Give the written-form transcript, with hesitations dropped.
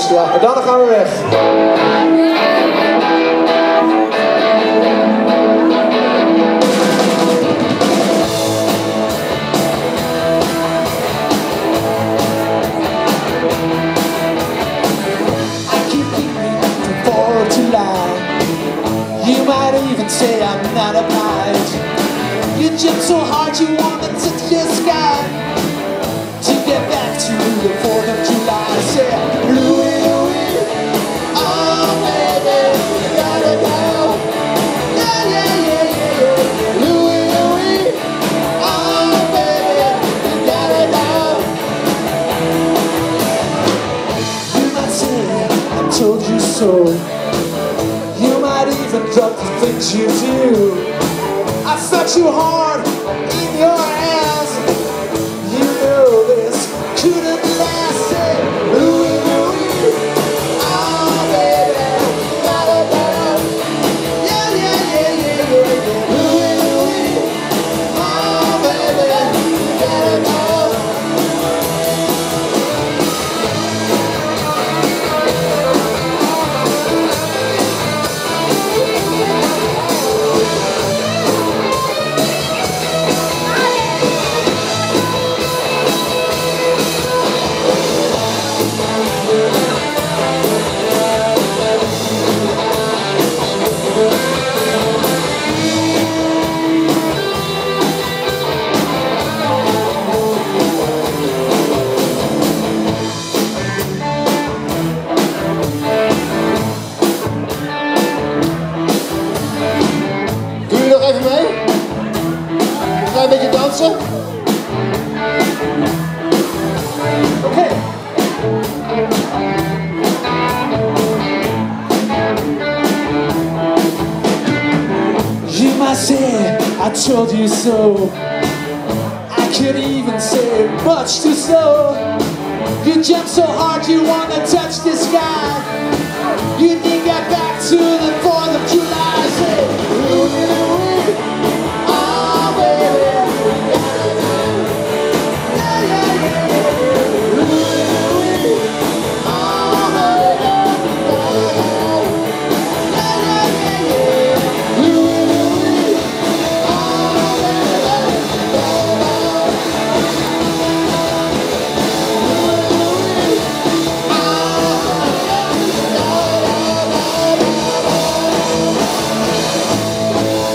Ja, en dan gaan we weg. You might even say I'm not obliged. You jump so hard you want to touch the sky to get back to the 4th of July. Say, Louie, Louie, oh baby, you gotta go. Yeah, yeah, yeah, yeah, yeah. Louie, Louie, oh baby, you gotta go. You might say I told you so. You might even drop the things you do. I felt you hard in your hands. You know this couldn't last. Say, Louie, Louie, oh baby, you gotta go. Yeah, yeah, yeah, yeah, yeah, yeah. Louie, Louie, oh baby, you gotta go. Even mee? Ga een beetje dansen? Oké. You might say I told you so. I could even say much too slow. You jump so hard you wanna touch the sky. You think I back to the